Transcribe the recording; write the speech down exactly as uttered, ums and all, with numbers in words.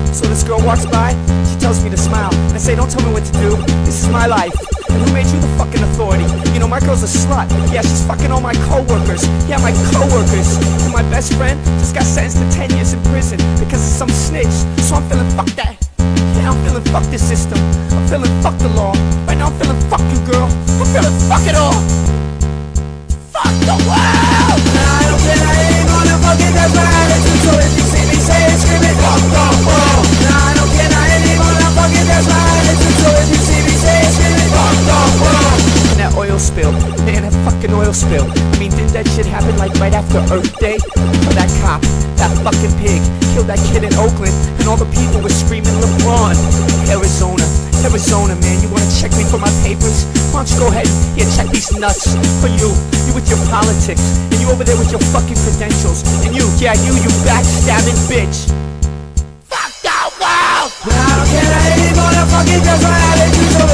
So this girl walks by, she tells me to smile. And I say, don't tell me what to do, this is my life. And who made you the fucking authority? You know, my girl's a slut. Yeah, she's fucking all my co-workers. Yeah, my co-workers. And my best friend just got sentenced to ten years in prison because of some snitch. So I'm feeling fuck that. Yeah, I'm feeling fuck this system. I'm feeling fuck the law. Right now I'm feeling fuck you, girl. I'm feeling fuck it all. Fuck the world. Nah, I don't care, I ain't gonna fuck it, that's my attitude. So if you see me say it, scream it, fuck the world. Nah, I don't care, I ain't gonna fuck it, that's my attitude. So if you see me say it, scream it, fuck the world. And that oil spill, man, that fucking oil spill. I mean, didn't that shit happen like right after Earth Day? Or that cop, that fucking pig, killed that kid in Oakland, and all the people were screaming LeBron. Arizona, Arizona, man, you wanna check me for my papers? Why don't you go ahead, yeah, check these nuts. For you, you with your politics, and you over there with your fucking credentials. And you, yeah, you, you backstabbing bitch. Fuck the world! Nah, I don't care, I ain't gonna fucking just my attitude.